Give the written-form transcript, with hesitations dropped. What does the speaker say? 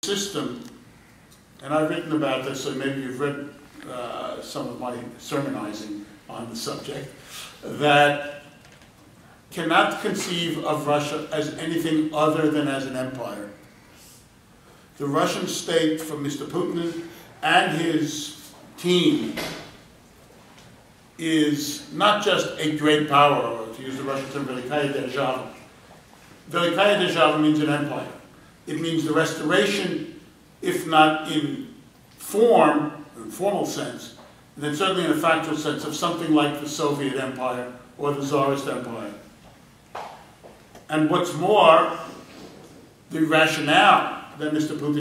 system, and I've written about this, so maybe you've read some of my sermonizing on the subject, that cannot conceive of Russia as anything other than as an empire. The Russian state, from Mr. Putin and his team, is not just a great power, or to use the Russian term, Velikaya Derzhava. Velikaya Derzhava means an empire. It means the restoration, if not in form, in formal sense, then certainly in a factual sense, of something like the Soviet Empire or the Tsarist Empire. And what's more, the rationale that Mr. Putin